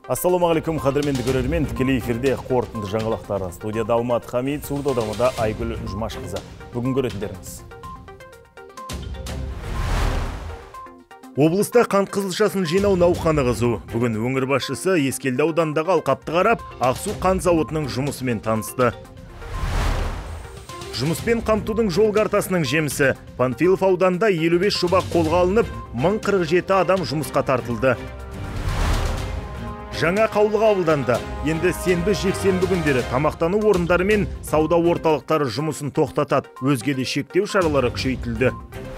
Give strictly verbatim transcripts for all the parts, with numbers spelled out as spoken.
Ассалаумағалейкум, қадірменді көрермен, тікелей эфирде қорытынды жаңалықтар. Студияда Алмат Хамид, сурдодамада Айгүл Жұмашқызы. Бүгін көретіндеріңіз. Облыста қант қызылшасын жинау науқаны қызу. Бүгін өңір басшысы Ескелді ауданындағы алқапты қарап, Ақсу қант зауытының жұмысымен танысты. Жұмыспен қамтудың жол картасының жемісі. Панфилов ауданында елу бес жоба қолға алынып, мың қырық жеті адам жұмысқа тартылды. Жаңа қаулы қабылданды. Енді сенбі жексенбі күндері тамақтану орындары мен сауда орталықтары жұмысын тоқтатады. Өзге де шектеу шаралары күшейтілді.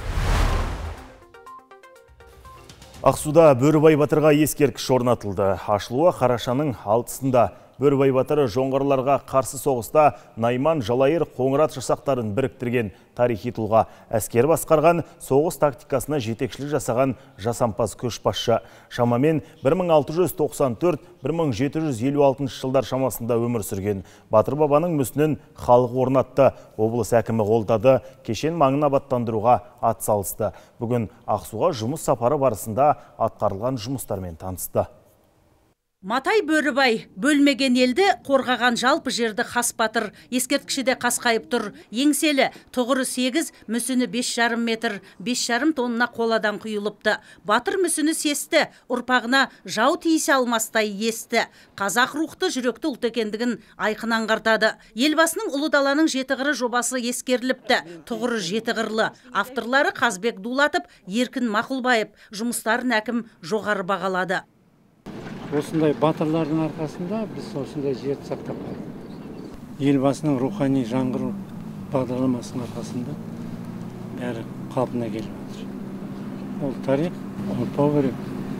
Ақсуда Бөрібай батырға ескерткіш орнатылды. Ашылуы қарашаның алтысында. Бөрібай батыры жоңғарларға қарсы соғыста Найман, Жалайыр, Қоңырат жасақтарын біріктірген тарихи тұлға. Әскер басқарған, соғыс тактикасына жетекшілік жасаған жасампаз көшбасшы. Шамамен бір мың алты жүз тоқсан төрт - бір мың жеті жүз елу алтыншы жылдар шамасында өмір сүрген. Батыр бабаның мүсінін халық орнатты. Облыс әкімі қолдады, кешен маңын абаттандыруға ат салысты. Бүгін Ақсуға жұмыс сапары барысында атқарылған жұмыстармен танысты. Матай Бөрібай бөлмеген елді қорғаған жалпы жерді қас батыр. Ескерткіші де қасқайып тұр. Еңселі тұғыры сегіз, мүсіні бес жарым метр, бес жарым тонна қоладан құйылыпты. Батыр мүсіні сесті, ұрпағына жау тиісе алмастай есті. Қазақ рухты жүректі ұлт екендігін айқын аңғартады. Елбасының ұлы даланың жеті қыры жобасы ескеріліпті. Тұғыры жеті қырлы. Авторлары Қазбек Дулатып, Еркін Мақұлбаев. Жұмыстарын әкім жоғары бағалады. Осындай батырлардың арқасында біз осындай жерді сақтап қалдық. Елбасының рухани жаңғыру бағдарламасының арқасында бәрі қалпына келіп жатыр. Ол тарих ұмытпау керек.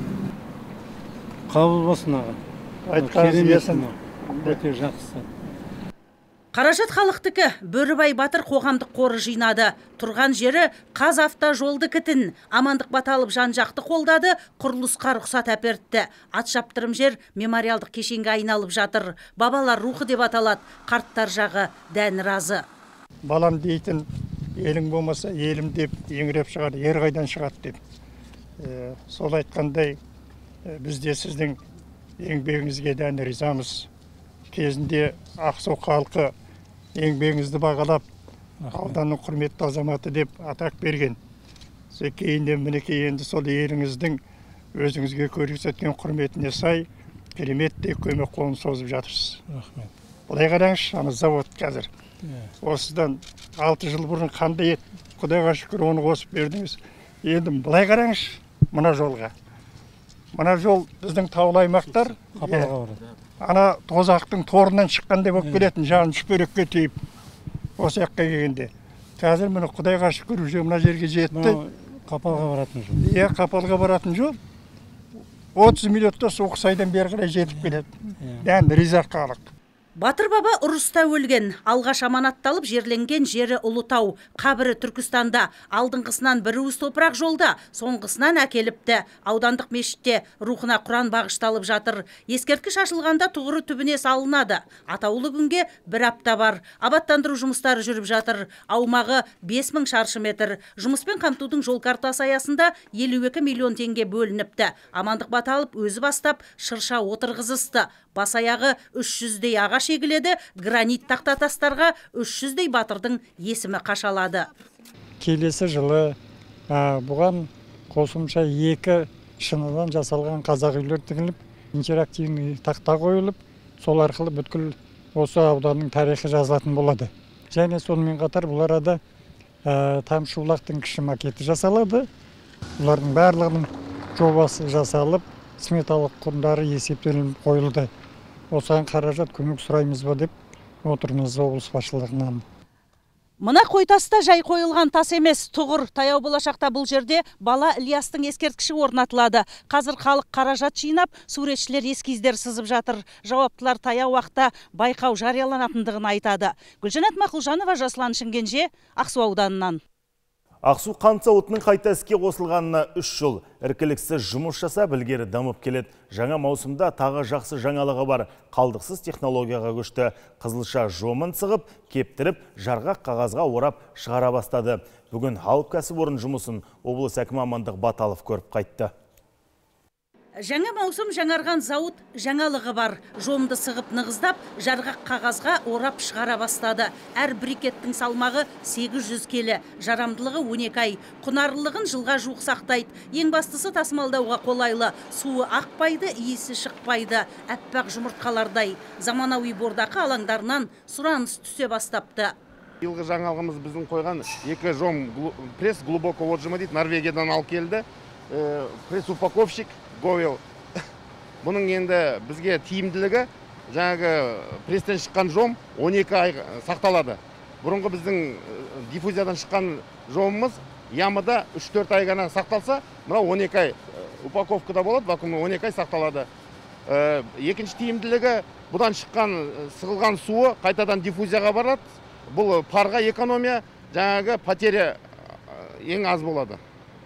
Қабыл болсын аға. Айтқаныңыз келсін. Өте жақсы. Қаражат халықтікі. Бөрібай батыр қоғамдық қоры жинады. Тұрған жері Қазавтожолды кітін. Амандық Баталов жан-жақты қолдады, құрылысқа рұқсат әперді. Ат шаптырым жер мемориалдық кешенге айналып жатыр. Бабалар рухы деп аталады. Қарттар жағы дән разы. Балам дейтін, елің болмаса елім деп еңіреп шығады, ер қайдан шығады деп. Е, сол айтқандай, е, біз де сіздің еңбегіңізге дән ризамыз. Кезінде Ақсу халқы еңбегіңізді бағалап, ауданның құрметті азаматы деп атақ берген. Кейіннен мінекей енді сол еліңіздің өзіңізге көрсеткен құрметіне сай кереметтей көмек қолын созып жатырсыз. Рахмет. Былай қараңызшы, ана завод қазір. Осыдан алты жыл бұрын қандай ет, Құдайға шүкір оны қосып бердіңіз. Енді былай қараңызшы, мына жолға. Мына жол біздің таулы аймақтар. Қапалға барады. Ана тозақтың торынан шыққандай болып келетін, жағын шүперекке тейіп, осы жаққа келгенде. Қазір міне Құдайға шүкір уже мына жерге жетті. Қапалға баратын жол. Иә, Қапалға баратын жол. отыз минутта соғыс айдан бері қарай жетіп келеді. Дән риза халық. Батыр баба ұрыста өлген, алғаш аманатталып жерленген жері Ұлытау, қабірі Түркістанда, алдыңғысынан бір уыс топырақ жолда, соңғысынан әкеліпті. Аудандық мешітте рухына Құран бағышталып жатыр. Ескерткіш ашылғанда тұғыры түбіне салынады. Атаулы күнге бір апта бар. Абаттандыру жұмыстары жүріп жатыр. Аумағы бес мың шаршы метр. Жұмыспен қамтудың жол картасы аясында елу екі миллион теңге бөлініпті. Амандық Баталов өзі бастап шырша отырғызысты. Бас аяғы үш жүздей ағаш егіледі, гранит тақтатастарға үш жүздей батырдың есімі қашалады. Келесі жылы бұған қосымша екі шыныдан жасалған қазақ үйлер тігіліп, интерактивный тақта қойылып, сол арқылы бүткіл осы ауданның тарихы жазылатын болады. Және сонымен қатар бұл арада Тамшыбұлақтың кіші макеті жасалады. Бұлардың барлығының жобасы жасалып, сметалық құндары есептелініп қойылды. Осыған қаражат көмек сұраймыз ба деп отырмыз облыс басшылығынан. Мына Қойтаста жай қойылған тас емес, тұғыр. Таяу болашақта бұл жерде бала Ильястың ескерткіші орнатылады. Қазір халық қаражат жинап, суретшілер ескиздер сызып жатыр. Жауаптылар таяу уақытта байқау жарияланатындығын айтады. Гүлжанат Мақұлжанова, Жасұлан Шымкенже, Ақсу ауданынан. Ақсу қант зауытының қайта іске қосылғанына үш жыл. Іркіліксіз жұмыс жасап, ілгері дамып келеді. Жаңа маусымда тағы жақсы жаңалығы бар. Қалдықсыз технологияға көшті. Қызылша жомын сығып, кептіріп, жарғақ қағазға орап шығара бастады. Бүгін алып кәсіпорын жұмысын облыс әкімі Амандық Баталов көріп қайтты. Жаңа маусым жаңарған зауыт жаңалығы бар. Жомды сығып нығыздап, жарғақ қағазға орап шығара бастады. Әр брикеттің салмағы сегіз жүз келі, жарамдылығы он екі ай, құнарлылығын жылға жуық сақтайды. Ең бастысы тасымалдауға қолайлы. Суы ақпайды, иісі шықпайды. Әппақ жұмыртқалардай. Заманауи бордақы алаңдарынан сұраныс түсе бастапты. Биылғы жаңалығымыз біздің қойған екі жом пресс глубоко отжима дейді, Норвегиядан алып келді. Пресс упаковщик Говел. Бұның енді бізге тиімділігі жаңағы пресстен шыққан жом он екі ай сақталады. Бұрынғы біздің диффузиядан шыққан жомымыз ямада үш төрт ай ғана сақталса, мына он екі ай упаковкада болады, вакуумда он екі ай сақталады. Екінші тиімділігі бұдан шыққан сығылған суы қайтадан диффузияға барады. Бұл парға экономия, жаңағы потеря ең аз болады.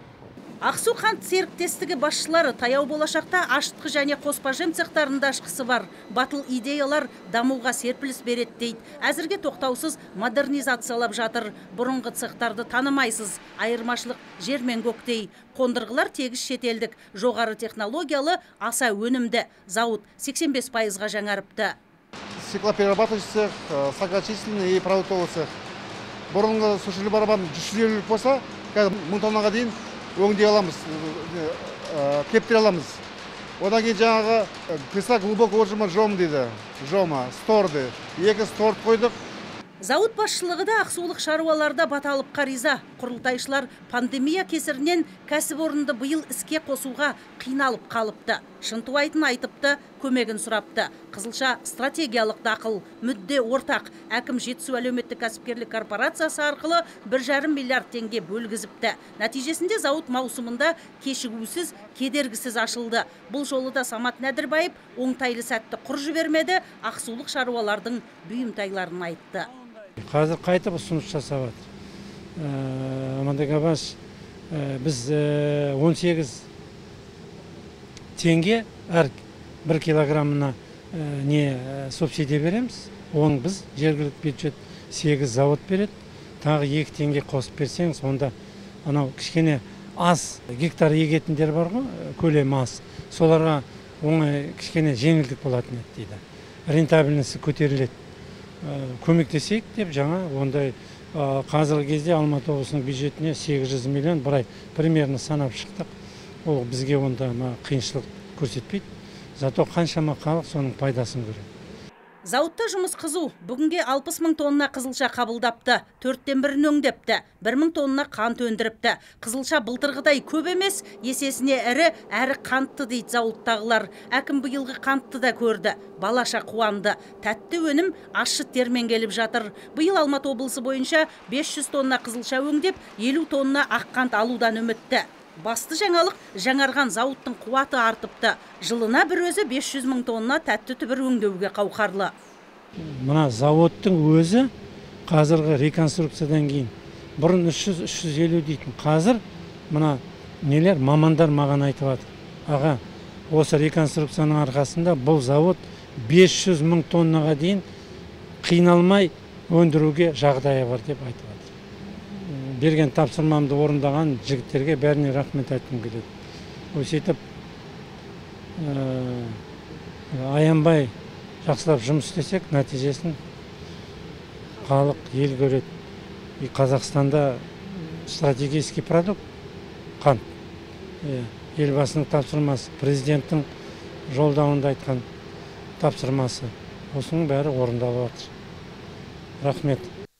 Ақсу қант серіктестігі басшылары таяу болашақта ашытқы және қоспажем цехтарында ашқысы бар. Батыл идеялар дамуға серпіліс береді дейді. Әзірге тоқтаусыз модернизациялап жатыр. Бұрынғы цехтарды танымайсыз. Айырмашылық жер мен көктей. Қондырғылар тегіс шетелдік. Жоғары технологиялы, аса өнімді. Зауыт сексен бес пайызға жаңарыпты. Стеклоперерабатывающий цех, сагачительный и продуктовый цех. Бұрынғы сушили барабан жүз елу болса, қазір мың тоннаға дейін өңдей аламыз, кептіре аламыз. Одан кейін жаңағы пресса глубоко отжима жом дейді, жома, сторды. Екі сторд қойдық. Зауыт басшылығы да ақсулық шаруаларда баталып қариза. Құрылтайшылар пандемия кесірінен кәсіпорынды биыл іске қосуға қиналып қалыпты. Шынтуайтын айтыпты, көмегін сұрапты. Қызылша стратегиялық дақыл, мүдде ортақ. Әкім Жетісу әлеуметтік кәсіпкерлік корпорациясы арқылы бір жарым миллиард теңге бөлгізіпті. Нәтижесінде зауыт маусымында кешігусіз, кедергісіз ашылды. Бұл жолы да Самат Нәдірбаев оңтайлы сәтті құр жібермеді, ақсулық шаруалардың бұйымтайларын айтты. Қазір қайтып ұсыныс жасап жатыр. Амантай Габаш, біз он сегіз теңге әр бір килограммына не субсидия береміз. Оны біз жергілікті бюджет сегіз завод береді. Тағы екі теңге қосып берсеңіз, онда анау кішкене аз гектар егетіндер бар ғой, көлемі аз. Соларға оңай кішкене жеңілдік болатын еді дейді. Рентабельності көтеріледі. Көмектесейік деп жаңа ондай қазіргі кезде Алматы облысының бюджетіне сегіз жүз миллион бір ай примерно санап шықтық. Ол бізге онда қиыншылық көрсетпейді. Зато қаншама халық соның пайдасын көреді. Зауытта жұмыс қызу. Бүгінге алпыс мың тонна қызылша қабылдапты. төрттен бірін өңдепті. бір мың тонна қант өндіріпті. Қызылша былтырғыдай көп емес, есесіне әрі, әрі қантты дейді зауыттағылар. Әкім биылғы қантты да көрді. Балаша қуанды. Тәтті өнім ащы термен келіп жатыр. Биыл Алматы облысы бойынша бес жүз тонна қызылша өңдеп, елу тонна ақ қант алудан үмітті. Басты жаңалық жаңарған зауыттың қуаты артыпты. Жылына бір өзі бес жүз мың тонна тәтті түбір өңдеуге қауқарлы. Мына зауыттың өзі қазіргі реконструкциядан кейін бұрын үш жүз үш жүз елу дейтін. Қазір мына нелер мамандар маған айтып жатыр. Аға, осы реконструкцияның арқасында бұл зауыт бес жүз мың тоннаға дейін қиналмай өндіруге жағдайы бар деп айтып жатыр. Берген тапсырмамды орындаған жігіттерге бәріне рахмет айтқым келеді. Өсетіп, аянбай жақсылап жұмыс істесек, нәтижесін халық ел көреді. Қазақстанда стратегический продукт қант. Елбасының тапсырмасы, президенттің жолдауында айтқан тапсырмасы. Осының бәрі орындалып жатыр. Рахмет.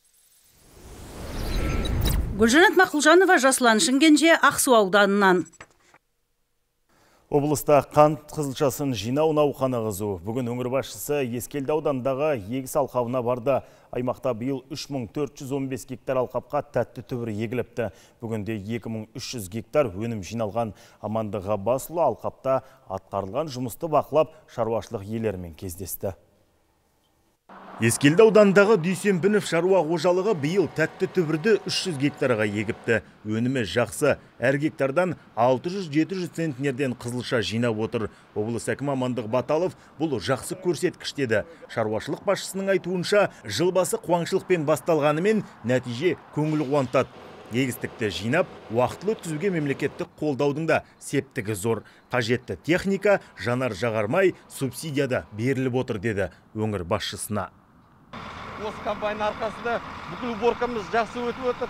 Гүлжанат Мақұлжанова, Жасұлан Шымкенже, Ақсу ауданынан. Облыста қант қызылшасын жинау науқаны қызу. Бүгін өңір басшысы Ескелді аудандағы егіс алқабына барды. Аймақта биыл үш мың төрт жүз он бес гектар алқапқа тәтті түбір егіліпті. Бүгінде екі мың үш жүз гектар өнім жиналған. Аманды Ғаббасұлы алқапта атқарылған жұмысты бақылап, шаруашылық иелерімен кездесті. Ескелді аудандағы Дүйсенбінов шаруа қожалығы биыл тәтті түбірді үш жүз гектарға егіпті. Өнімі жақсы. Әр гектардан алты жүз жеті жүз центнерден қызылша жинап отыр. Облыс әкімі Амандық Баталов бұл жақсы көрсеткіш деді. Шаруашылық басшысының айтуынша, жыл басы қуаңшылықпен басталғанымен нәтиже көңіл қуантады. егістікті жинап, уақытылы өткізуге мемлекеттік қолдаудың да септігі зор. Қажетті техника жанар жағармай субсидияда беріліп отыр деді өңір басшысына. Осы комбайн арқасында бүкіл уборкамыз жақсы өтіп отыр.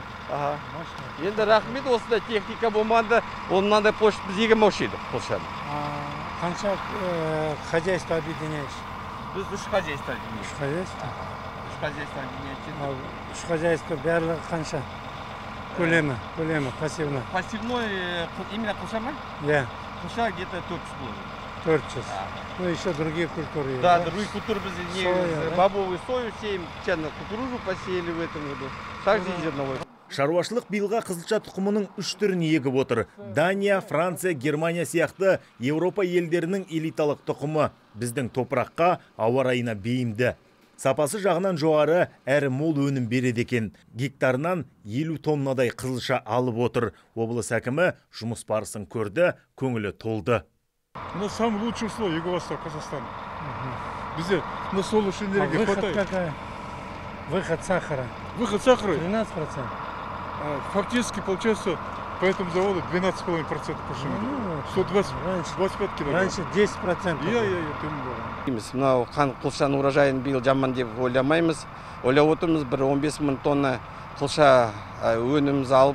Енді рахмет, осындай техника болмағанда, оннандай площадь біз егемеуші едік Қолшаны. Қанша хозяйство объединяешь? Біз үш хозяйство. Үш хозяйство? Үш хозяйство объединяешь. Үш хозяйство барлығы қанша? Көлемі, көлемі, пассивный. Пассивной именно Қолша ма? Да. Қолша где-то төрт жүз болады. төрт жүз. Ну, еще другие культуры есть. Да, другие культуры біз не бобовую сою сеем, чайно кукурузу посеяли в этом году. Также и зерновой. Шаруашылық биылға қызылша тұқымының үш түрін егіп отыр. Дания, Франция, Германия сияқты Еуропа елдерінің элиталық тұқымы біздің топыраққа, ауа райына бейімді. Сапасы жағынан жоғары әрі мол өнім береді екен. Гектарынан елу тоннадай қызылша алып отыр. Облыс әкімі жұмыс барысын көрді, көңілі толды. У нас самый лучший условия Юго-Восток Казахстана. Везде на солнечной энергии хватает. Выход какая? Выход сахара. Выход сахара тринадцать процентов. Фактически получается по этому заводу двенадцать целых пять десятых процента по шуму. сто двадцать, двадцать пять килограмм. Раньше десять процентов. Я, я, я, ты не Біз мынау қан қылшаның урожайын биыл жаман деп ойламаймыз. Ойлап отырмыз, бір он бес мың тонна қылша өніміз алып,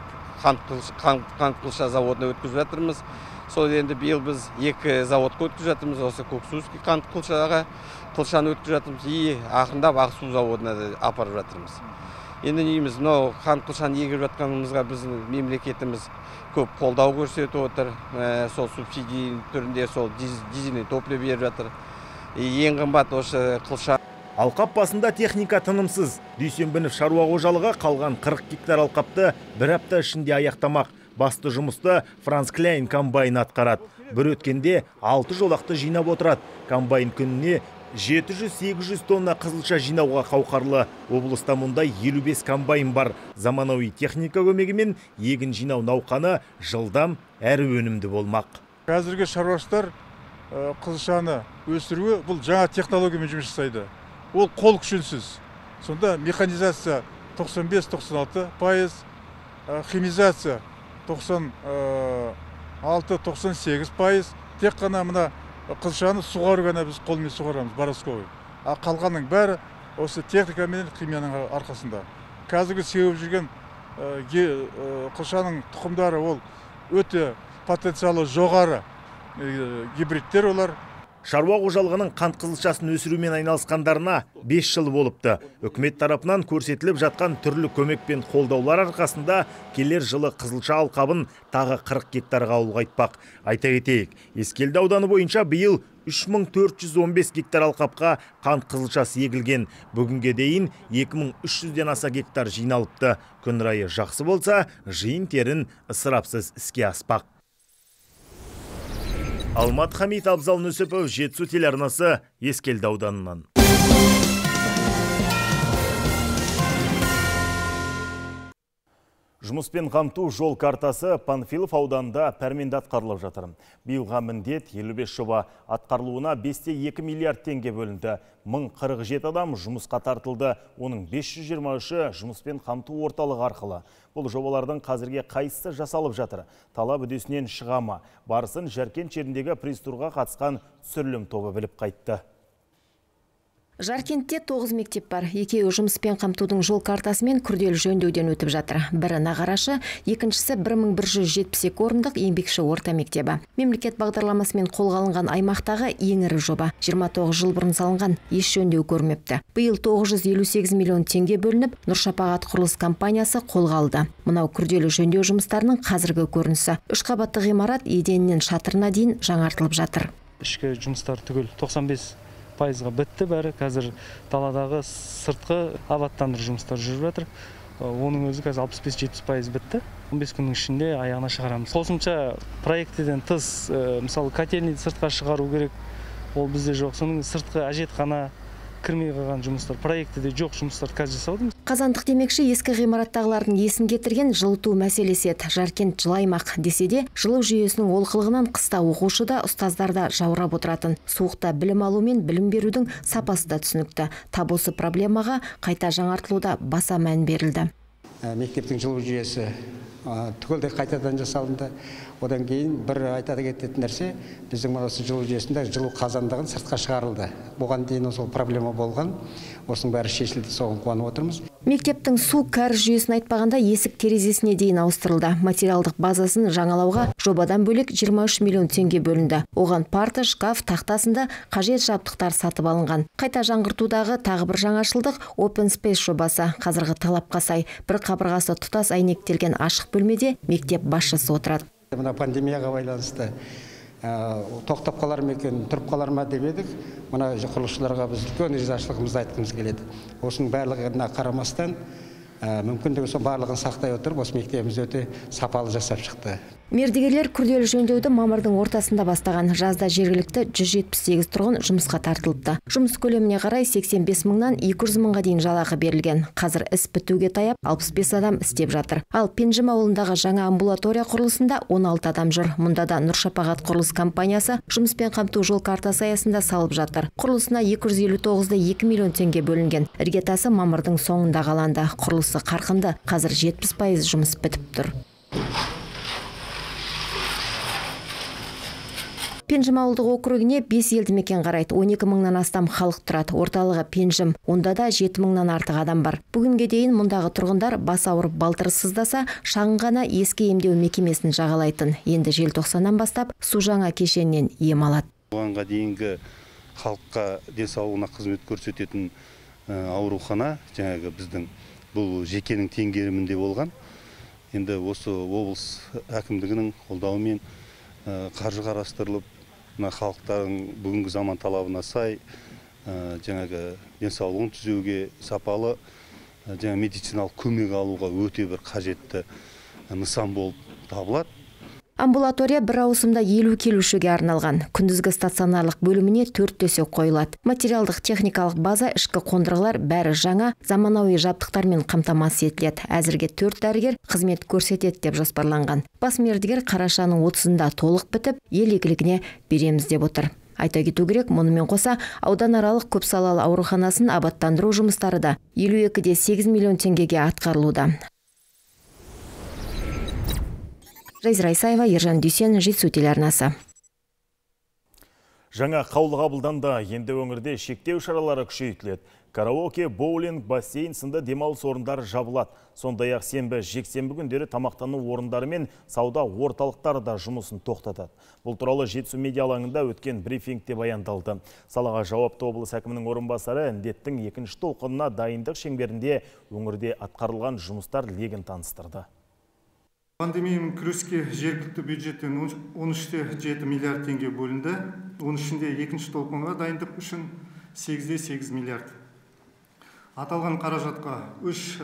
қан қылша заводына өткізіп жатырмыз. Сол енді биыл біз екі заводқа өткізіп жатырмыз, осы Көксуский қан қылшаға қылшаны өткізіп жатырмыз, и ақырындап Ақсу заводына да апарып жатырмыз. Енді неміз, мынау қан қылшаны егіп жатқанымызға біздің мемлекетіміз көп қолдау көрсетіп отыр. Сол субсидия түрінде сол дизельный топливо беріп жатыр. Ең қымбат осы қылша. Алқап басында техника тынымсыз. Дүйсенбінов шаруа қожалығы қалған қырық гектар алқапты бір апта ішінде аяқтамақ. Басты жұмысты Франц Кляйн комбайн атқарады. Бір өткенде алты жолақты жинап отырады. Комбайн күніне жеті жүз сегіз жүз тонна қызылша жинауға қауқарлы. Облыста мұндай елу бес комбайн бар. Заманауи техника көмегімен егін жинау науқаны жылдам әрі өнімді болмақ. Қазіргі шаруашылықтар қызылшаны өсіруі бұл жаңа технологиямен жұмыс жасайды. Ол қол күшінсіз. Сонда механизация тоқсан бес тоқсан алты пайыз, химизация тоқсан алты тоқсан сегіз пайыз. Тек қана мына қызылшаны суғару ғана біз қолмен суғарамыз, боросковый. А қалғанның бәрі осы техника мен химияның арқасында. Қазіргі сеуіп жүрген қызылшаның тұқымдары ол өте потенциалы жоғары гибридтер олар. Шаруа қожалығының қант қызылшасын өсірумен айналысқандарына бес жыл болыпты. Үкімет тарапынан көрсетіліп жатқан түрлі көмек пен қолдаулар арқасында келер жылы қызылша алқабын тағы қырық гектарға ұлғайтпақ. Айта кетейік, Ескелді ауданы бойынша биыл үш мың төрт жүз он бес гектар алқапқа қант қызылшасы егілген. Бүгінге дейін екі мың үш жүзден аса гектар жиналыпты. Күн райы жақсы болса, жиын терін ысырапсыз іске аспақ. Алмат Хамит, Абзал Нүсіпов, Жетісу телеарнасы, Ескелді ауданынан. Жұмыспен қамту жол картасы Панфилов ауданында пәрменді атқарылып жатыр. Биылға міндет елу бес жоба, атқарылуына бес те екі миллиард теңге бөлінді. мың қырық жеті адам жұмысқа тартылды, оның бес жүз жиырма үші жұмыспен қамту орталығы арқылы. Бұл жобалардың қазірге қайсысы жасалып жатыр? Талап үдесінен шығама. Барысын Жаркент жеріндегі пресс-турға қатысқан түсірілім тобы біліп қайтты. Жаркентте тоғыз мектеп бар. Екеуі жұмыспен қамтудың жол картасы мен күрделі жөндеуден өтіп жатыр. Бірі Нағарашы, екіншісі бір мың бір жүз жетпіс екі орындық еңбекші орта мектебі. Мемлекет бағдарламасымен қолға алынған аймақтағы ең ірі жоба. жиырма тоғыз жыл бұрын салынған, еш жөндеу көрмепті. Биыл тоғыз жүз елу сегіз миллион теңге бөлініп, Нұршапағат құрылыс компаниясы қолға алды. Мынау күрделі жөндеу жұмыстарының қазіргі көрінісі. Үш қабатты ғимарат еденінен шатырына дейін жаңартылып жатыр. Ішкі жұмыстар түгел тоқсан бес пайызға бітті бәрі. Қазір даладағы сыртқы абаттандыру жұмыстары жүріп жатыр. Оның өзі қазір алпыс бес жетпіс пайыз бітті. он бес күннің ішінде аяғына шығарамыз. Қосымша проектіден тыс, мысалы котельный сыртқа шығару керек. Ол бізде жоқ. Соның сыртқы әжетхана кірмей қалған жұмыстар, проектіде жоқ жұмыстар қазір жасаудың. Қазандық демекші ескі ғимараттағылардың есін кетірген жылыту мәселесі еді. Жаркент жылаймақ десе де, жылу жүйесінің олқылығынан қыста оқушыда, ұстаздарда жаурап отыратын. Суықта білім алу мен білім берудің сапасы да түсінікті. Тап осы проблемаға қайта жаңартылуда баса мән берілді. мектептің жылу жүйесі түгелдей қайтадан жасалынды. Одан кейін бір айтады кететін нәрсе, біздің осы жылу жүйесінде жылу қазандығын сыртқа шығарылды. Бұған дейін сол проблема болған. Осының бәрі шешілді, соған қуанып отырмыз. Мектептің су кәріз жүйесін айтпағанда есік терезесіне дейін ауыстырылды. Материалдық базасын жаңалауға жобадан бөлек жиырма үш миллион теңге бөлінді. Оған парта, шкаф, тақтасында қажет жабдықтар сатып алынған. Қайта жаңғыртудағы тағы бір жаңашылдық Open Space жобасы. Қазіргі талапқа сай бір қабырғасы тұтас әйнектелген ашық бөлмеде мектеп басшысы отырады. Мына пандемияға байланысты тоқтап қалар ма екен, тұрып қалар ма деп едік. Мына құрылысшыларға біз үлкен ризашылығымызды айтқымыз келеді. Осының барлығына қарамастан мүмкіндігі сол барлығын сақтай отырып, осы мектебіміз өте сапалы жасап шықты. Мердігерлер күрделі жөндеуді мамырдың ортасында бастаған. Жазда жергілікті жүз жетпіс сегіз тұрғын жұмысқа тартылыпты. Жұмыс көлеміне қарай сексен бес мыңнан екі жүз мыңға дейін жалақы берілген. Қазір іс бітуге таяп алпыс бес адам істеп жатыр. Ал Пенжім ауылындағы жаңа амбулатория құрылысында он алты адам жүр. Мұнда да Нұршапағат құрылыс компаниясы жұмыспен қамту жол картасы аясында салып жатыр. Құрылысына екі жүз елу тоғыз да екі миллион теңге бөлінген. Іргетасы мамырдың соңында қаланды. Құрылысы қарқынды. Қазір жетпіс пайыз жұмыс бітіп тұр. Пенжім ауылдық округіне бес елді мекен қарайды. он екі мыңнан астам халық тұрады. Орталығы Пенжім. Онда да жеті мыңнан артық адам бар. Бүгінге дейін мұндағы тұрғындар бас ауырып балтыры сыздаса, шағын ғана ескі емдеу мекемесін жағалайтын. Енді желтоқсаннан бастап су жаңа кешеннен ем алады. Оғанға дейінгі халыққа денсаулығына қызмет көрсететін аурухана, жаңағы біздің бұл жекенің теңгерімінде болған. Енді осы облыс әкімдігінің қолдауымен қаржы қарастырылып, халықтардың бүгінгі заман талабына сай жаңағы денсаулығын түзеуге, сапалы жаңа медициналық көмек алуға өте бір қажетті нысан болып табылады. Амбулатория бір ауысымда елу келушіге арналған. Күндізгі стационарлық бөліміне төрт төсек қойылады. Материалдық техникалық база, ішкі қондырғылар бәрі жаңа, заманауи жабдықтармен қамтамасыз етіледі. Әзірге төрт дәрігер қызмет көрсетеді деп жоспарланған. Бас мердігер қарашаның отызында толық бітіп, ел игілігіне береміз деп отыр. Айта кету керек, мұнымен қоса ауданаралық көпсалалы ауруханасын абаттандыру жұмыстары да елу екі де сегіз миллион теңгеге атқарылуда. Жайзра Исаева, Ержан Дүйсен, Жетісу телеарнасы. Жаңа қаулы қабылданды. Енді өңірде шектеу шаралары күшейтіледі. Караоке, боулинг, бассейн сынды демалыс орындары жабылады. Сондай-ақ сенбі, жексенбі күндері тамақтану орындары мен сауда орталықтары да жұмысын тоқтатады. Бұл туралы Жетісу медиа алаңында өткен брифингте баяндалды. Салаға жауапты облыс әкімінің орынбасары індеттің екінші толқынына дайындық шеңберінде өңірде атқарылған жұмыстар легін таныстырды. Пандемиямен күреске жергілікті бюджеттен он үш те жеті миллиард теңге бөлінді. Оның ішінде екінші толқынға дайындық үшін сегіз де сегіз миллиард. Аталған қаражатқа үш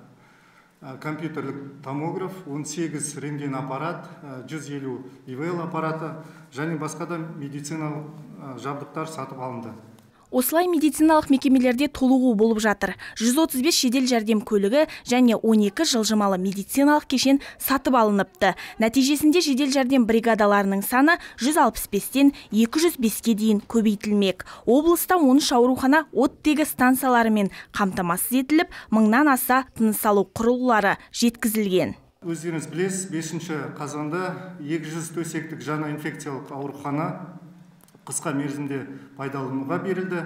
компьютерлік томограф, он сегіз рентген аппарат, жүз елу и вэ эл аппараты және басқа да медициналық жабдықтар сатып алынды. Осылай медициналық мекемелерде толығу болып жатыр. жүз отыз бес жедел жәрдем көлігі және он екі жылжымалы медициналық кешен сатып алыныпты. Нәтижесінде жедел жәрдем бригадаларының саны жүз алпыс бестен екі жүз беске дейін көбейтілмек. Облыста он үш аурухана оттегі станцияларымен қамтамасыз етіліп, мыңнан аса тыныс алу құрылғылары жеткізілген. Өздеріңіз білесіз, бесінші қазанда екі жүз төсектік жаңа инфекциялық аурухана қысқа мерзімде пайдалануға берілді.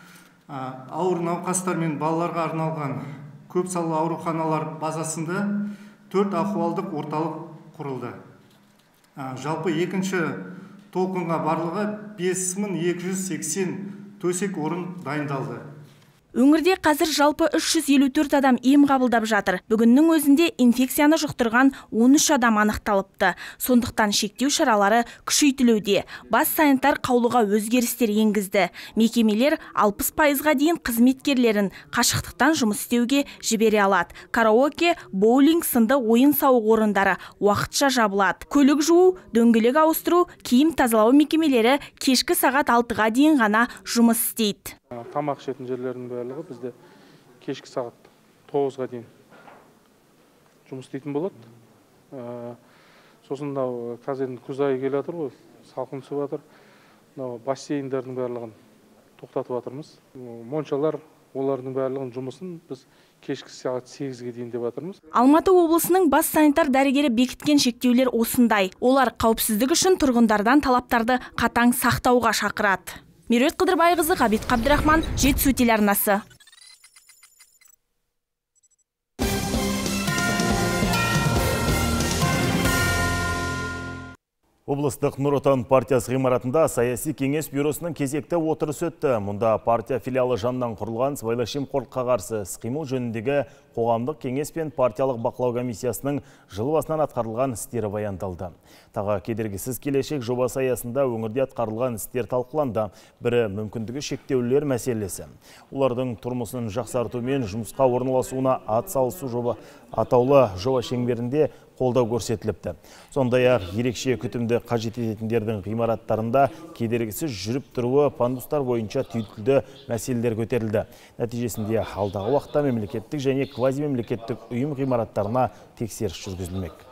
Ауыр науқастар мен балаларға арналған көпсалалы ауруханалар базасында төрт ахуалдық орталық құрылды. Жалпы екінші толқынға барлығы бес мың екі жүз сексен төсек орын дайындалды. Өңірде қазір жалпы үш жүз елу төрт адам ем қабылдап жатыр. Бүгіннің өзінде инфекцияны жұқтырған он үш адам анықталыпты. Сондықтан шектеу шаралары күшейтілуде. Бас санитар қаулыға өзгерістер енгізді. Мекемелер алпыс пайызға дейін қызметкерлерін қашықтықтан жұмыс істеуге жібере алады. Караоке, боулинг сынды ойын сауық орындары уақытша жабылады. Көлік жуу, дөңгелек ауыстыру, киім тазалау мекемелері кешкі сағат алтыға дейін ғана жұмыс істейді. Тамақ ішетін жерлердің барлығы бізде кешкі сағат тоғызға дейін жұмыс істейтін болады. Сосын қазір күз айы келе жатыр ғой, салқын түсіп жатыр. Бассейндердің барлығын тоқтатып жатырмыз. Моншалар олардың барлығын жұмысын біз кешкі сағат сегізге дейін деп жатырмыз. Алматы облысының бас санитар дәрігері бекіткен шектеулер осындай. Олар қауіпсіздік үшін тұрғындардан талаптарды қатаң сақтауға шақырады. Меруерт Қыдырбайқызы, Ғабит Қабдрахман, Жетісу телеарнасы. Облыстық Нұр Отан партиясы ғимаратында саяси кеңес бюросының кезекті отырысы өтті. Мұнда партия филиалы жанынан құрылған сыбайлас жемқорлыққа қарсы іс-қимыл жөніндегі қоғамдық кеңес пен партиялық бақылау комиссиясының жыл басынан атқарылған істері баяндалды. Тағы кедергісіз келешек жобасы аясында өңірде атқарылған істер талқыланды. Бірі мүмкіндігі шектеулілер мәселесі. Олардың тұрмысын жақсарту мен жұмысқа орналасуына атсалысу жоба атаулы жоба шеңберінде қолдау көрсетіліпті. Сондай-ақ ерекше күтімді қажет ететіндердің ғимараттарында кедергісіз жүріп тұруы пандустар бойынша түйткілді мәселелер көтерілді. Нәтижесінде алдағы уақытта мемлекеттік және квазимемлекеттік ұйым ғимараттарына тексеріс жүргізілмек.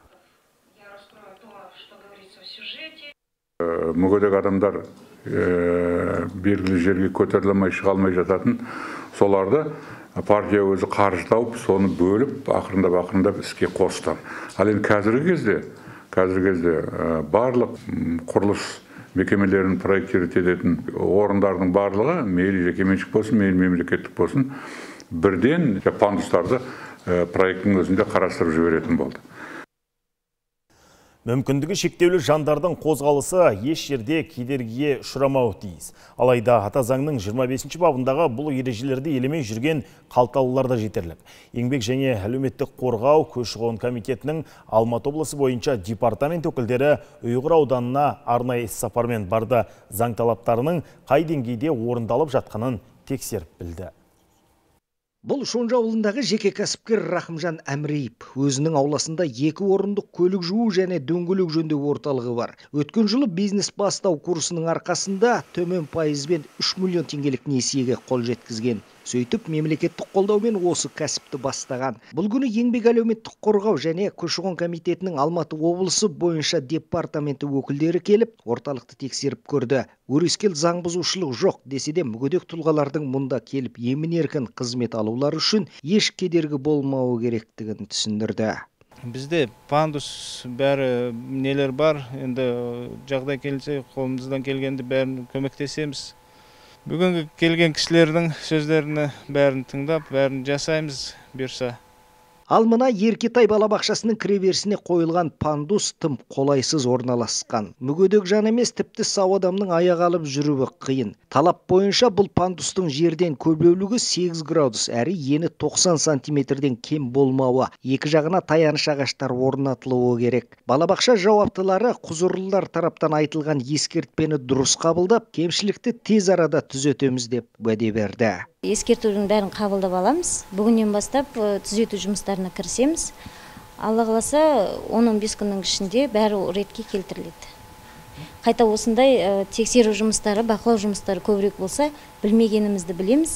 Мүгедек адамдар белгілі жерге көтеріле алмай шыға алмай жататын, соларды партия өзі қаржы тауып, соны бөліп, ақырындап ақырындап іске қосты. Ал енді қазіргі кезде, қазіргі кезде барлық құрылыс мекемелерін проектировать ететін орындардың барлығы, мейлі жекеменшік болсын, мейлі мемлекеттік болсын, бірден пандустарды проекттің өзінде қарастырып жіберетін болды. Мүмкіндігі шектеулі жандардың қозғалысы еш жерде кедергіге ұшырамауы тиіс. Алайда ата заңның жиырма бесінші бабындағы бұл ережелерді елемей жүрген қалталылар да жетерлік. Еңбек және әлеуметтік қорғау көші-қон комитетінің Алматы облысы бойынша департамент өкілдері Ұйғыр ауданына арнайы іс-сапармен барды, заң талаптарының қай деңгейде орындалып жатқанын тексеріп білді. Бұл Шонжа ауылындағы жеке кәсіпкер Рахымжан Әміреев. Өзінің ауласында екі орындық көлік жуу және дөңгелек жөндеу орталығы бар. Өткен жылы бизнес бастау курсының арқасында төмен пайызбен үш миллион теңгелік несиеге қол жеткізген. Сөйтіп, мемлекеттік қолдаумен осы кәсіпті бастаған. Бұл күні еңбек әлеуметтік қорғау және көші-қон комитетінің Алматы облысы бойынша департаменті өкілдері келіп, орталықты тексеріп көрді. Өрескел заң бұзушылық жоқ десе де, мүгедек тұлғалардың мұнда келіп емін-еркін қызмет алулары үшін еш кедергі болмауы керектігін түсіндірді. Бізде пандус бәрі нелер бар, енді жағдай келсе, қолымыздан келгенде бәрін көмектесеміз. Бүгінгі келген кісілердің сөздеріне бәрін тыңдап, бәрін жасаймыз берса. Ал мына Еркетай балабақшасының кіреберісіне қойылған пандус тым қолайсыз орналасқан. Мүгедек жан емес, тіпті сау адамның аяқ алып жүруі қиын. Талап бойынша бұл пандустың жерден көбеулігі сегіз градус, әрі ені тоқсан сантиметрден кем болмауы, екі жағына таяныш ағаштар орнатылуы керек. Балабақша жауаптылары құзырлылар тараптан айтылған ескертпені дұрыс қабылдап, кемшілікті тез арада түзетеміз деп уәде берді. Ескертудің бәрін қабылдап аламыз. Бүгіннен бастап түзету жұмыстарына кірісеміз. Алла қаласа он он бес күннің ішінде бәрі ретке келтіріледі. Қайта осындай тексеру жұмыстары, бақылау жұмыстары көбірек болса, білмегенімізді білеміз.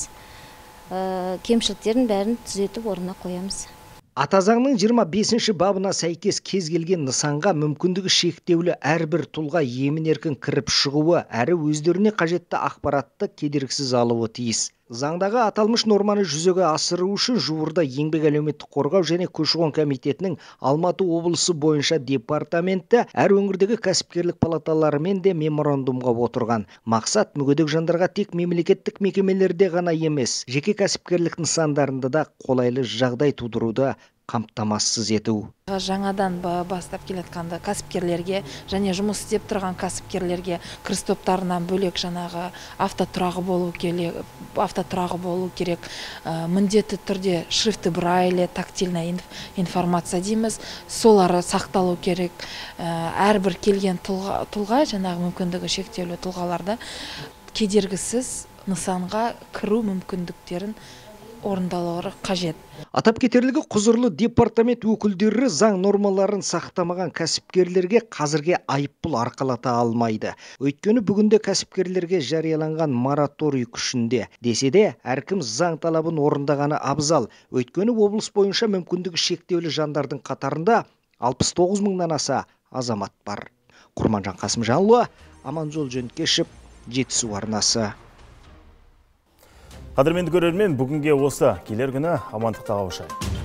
Кемшіліктерін бәрін түзетіп орнына қоямыз. Ата заңның жиырма бесінші бабына сәйкес кез келген нысанға мүмкіндігі шектеулі әрбір тұлға емін-еркін кіріп шығуы, әрі өздеріне қажетті ақпаратты кедергісіз алуы тиіс. Заңдағы аталмыш норманы жүзеге асыру үшін жуырда еңбек әлеуметтік қорғау және көші-қон комитетінің Алматы облысы бойынша департаменті әр өңірдегі кәсіпкерлік палаталарымен де меморандумға отырған. Мақсат мүгедек жандарға тек мемлекеттік мекемелерде ғана емес, жеке кәсіпкерлік нысандарында да қолайлы жағдай тудыруды қамтамасыз ету. Жаңадан бастап келетканды кәсіпкерлерге және жұмыс істеп тұрған кәсіпкерлерге кіріс топтарынан бөлек жаңағы автотұрағы болу керек, автотұрағы болу керек. Міндетті түрде шрифті брайле, тактильная информация дейміз, солары сақталу керек. Әрбір келген тұлға, тұлға жаңағы мүмкіндігі шектеулі тұлғаларда кедергісіз нысанға кіру мүмкіндіктерін орындалуы қажет. Атап кетерлігі, құзырлы департамент өкілдері заң нормаларын сақтамаған кәсіпкерлерге қазірге айыппұл арқалата алмайды. Өйткені бүгінде кәсіпкерлерге жарияланған мораторий күшінде. Десе де, әркім заң талабын орындағаны абзал. Өйткені облыс бойынша мүмкіндігі шектеулі жандардың қатарында алпыс тоғыз мыңнан аса азамат бар. Құрманжан Қасымжанұлы, Аманжол Жөнкешев, Жетісу арнасы. Қадірменді көрермен, бүгінге осы. Келер күні амандықта қауышайық.